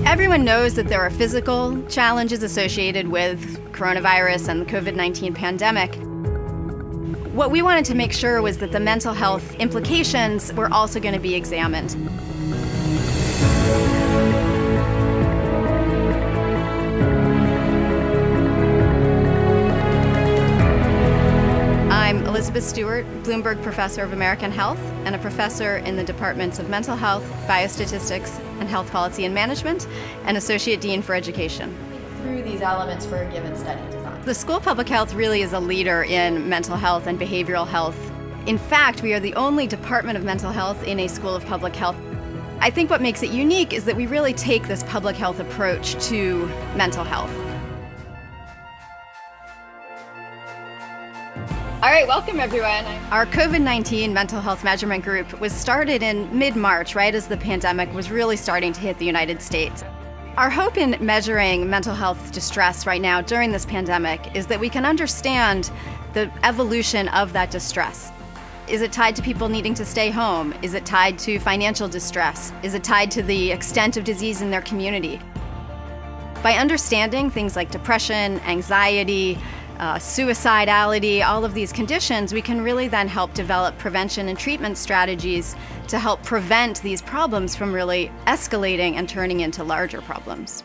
Everyone knows that there are physical challenges associated with coronavirus and the COVID-19 pandemic. What we wanted to make sure was that the mental health implications were also going to be examined. I'm Elizabeth Stuart, Bloomberg Professor of American Health and a professor in the departments of Mental Health, Biostatistics, and Health Policy and Management, and Associate Dean for Education. Through these elements for a given study design. The School of Public Health really is a leader in mental health and behavioral health. In fact, we are the only department of mental health in a School of Public Health. I think what makes it unique is that we really take this public health approach to mental health. All right, welcome everyone. Our COVID-19 mental health measurement group was started in mid-March, right as the pandemic was really starting to hit the United States. Our hope in measuring mental health distress right now during this pandemic is that we can understand the evolution of that distress. Is it tied to people needing to stay home? Is it tied to financial distress? Is it tied to the extent of disease in their community? By understanding things like depression, anxiety, suicidality, all of these conditions, we can really then help develop prevention and treatment strategies to help prevent these problems from really escalating and turning into larger problems.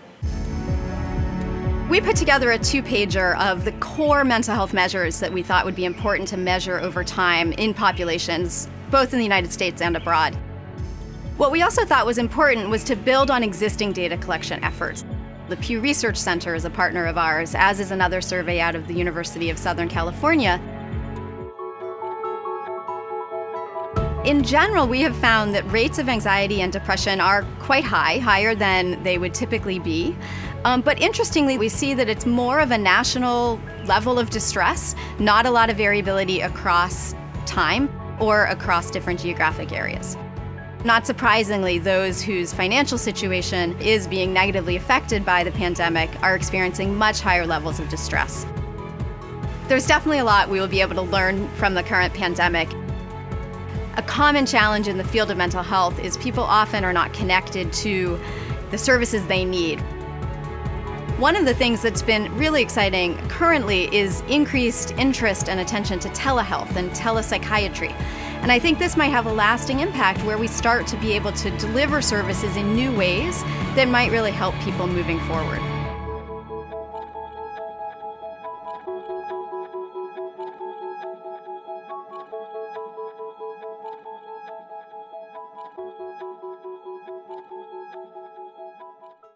We put together a two-pager of the core mental health measures that we thought would be important to measure over time in populations, both in the United States and abroad. What we also thought was important was to build on existing data collection efforts. The Pew Research Center is a partner of ours, as is another survey out of the University of Southern California. In general, we have found that rates of anxiety and depression are quite high, higher than they would typically be. But interestingly, we see that it's more of a national level of distress, not a lot of variability across time or across different geographic areas. Not surprisingly, those whose financial situation is being negatively affected by the pandemic are experiencing much higher levels of distress. There's definitely a lot we will be able to learn from the current pandemic. A common challenge in the field of mental health is people often are not connected to the services they need. One of the things that's been really exciting currently is increased interest and attention to telehealth and telepsychiatry. And I think this might have a lasting impact where we start to be able to deliver services in new ways that might really help people moving forward.